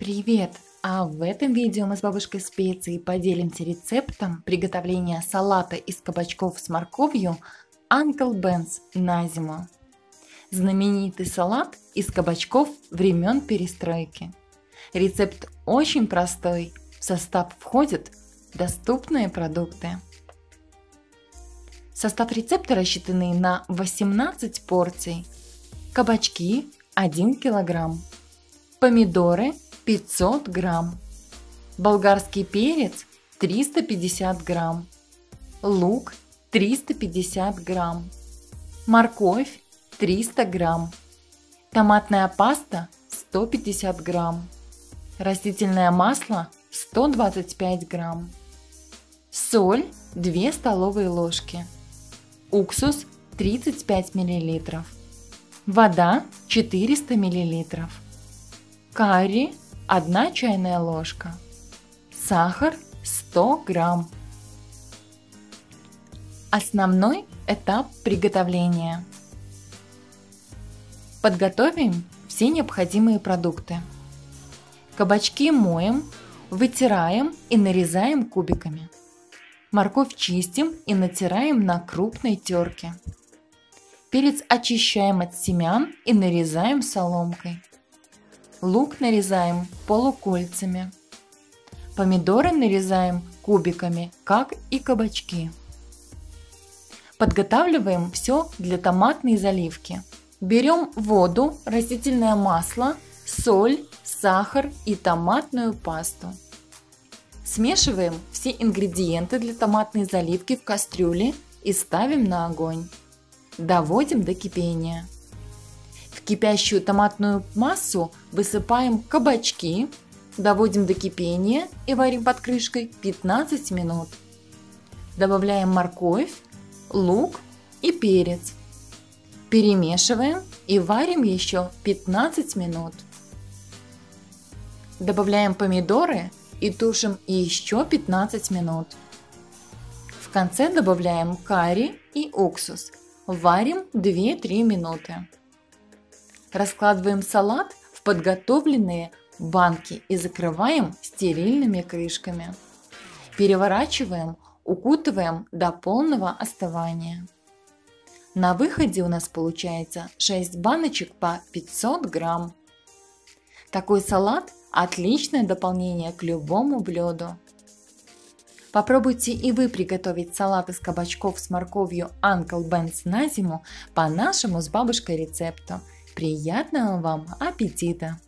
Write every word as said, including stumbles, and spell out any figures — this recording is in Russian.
Привет! А в этом видео мы с бабушкой Специей поделимся рецептом приготовления салата из кабачков с морковью Uncle Ben's на зиму. Знаменитый салат из кабачков времен перестройки. Рецепт очень простой, в состав входят доступные продукты. Состав рецепта рассчитанный на восемнадцать порций. Кабачки один килограмм. Помидоры пятьсот грамм. Болгарский перец триста пятьдесят грамм. Лук триста пятьдесят грамм. Морковь триста грамм. Томатная паста сто пятьдесят грамм. Растительное масло сто двадцать пять грамм. Соль две столовые ложки. Уксус тридцать пять миллилитров. Вода четыреста миллилитров. Карри одна чайная ложка. Сахар сто грамм. Основной этап приготовления. Подготовим все необходимые продукты. Кабачки моем, вытираем и нарезаем кубиками. Морковь чистим и натираем на крупной терке. Перец очищаем от семян и нарезаем соломкой. Лук нарезаем полукольцами. Помидоры нарезаем кубиками, как и кабачки. Подготавливаем все для томатной заливки. Берем воду, растительное масло, соль, сахар и томатную пасту. Смешиваем все ингредиенты для томатной заливки в кастрюле и ставим на огонь. Доводим до кипения. В кипящую томатную массу высыпаем кабачки, доводим до кипения и варим под крышкой пятнадцать минут. Добавляем морковь, лук и перец. Перемешиваем и варим еще пятнадцать минут. Добавляем помидоры и тушим еще пятнадцать минут. В конце добавляем карри и уксус. Варим две-три минуты. Раскладываем салат в подготовленные банки и закрываем стерильными крышками. Переворачиваем, укутываем до полного остывания. На выходе у нас получается шесть баночек по пятьсот грамм. Такой салат – отличное дополнение к любому блюду. Попробуйте и вы приготовить салат из кабачков с морковью Uncle Ben's на зиму по нашему с бабушкой рецепту. Приятного вам аппетита!